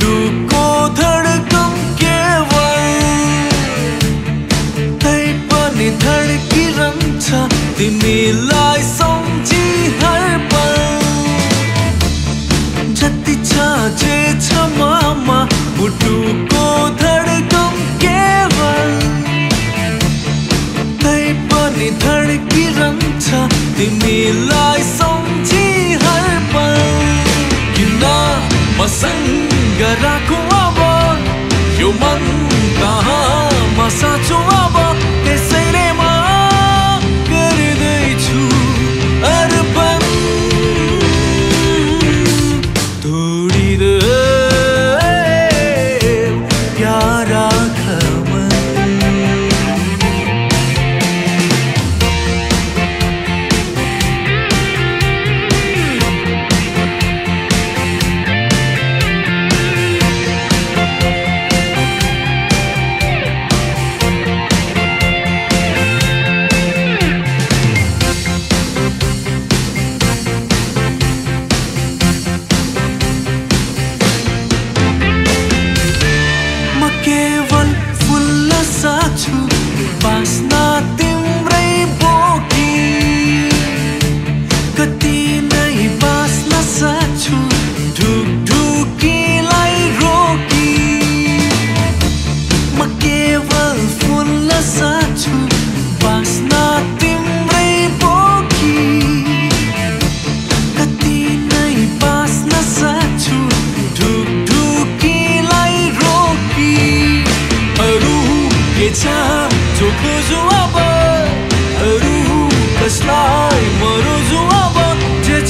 मुटुको धडकन केवल तै पनि धड्किरहन्छ तिमीलाई सम्झी हर पल जति छ जे छ ममा मुटुको धडकन केवल तै पनि धड्किरहन्छ तिमीलाई सम्झी हर पल किन मसँग राखौँ अब यो मन कहाँमा साँचो अब त्यसैले म गर्दैछु अर्पण तोडिदेऊ प्यारा केवल फुल्ल साछु बास्ना तिम्रै बोकी कति नै बास्न साछु ढुकढुकीलाई रोकी म केवल फुल्ल साछु बास्ना तिम्रै बोकी कति नै बास्न साछु जो खोजु अब अरू कसलाई म रोजु अब जे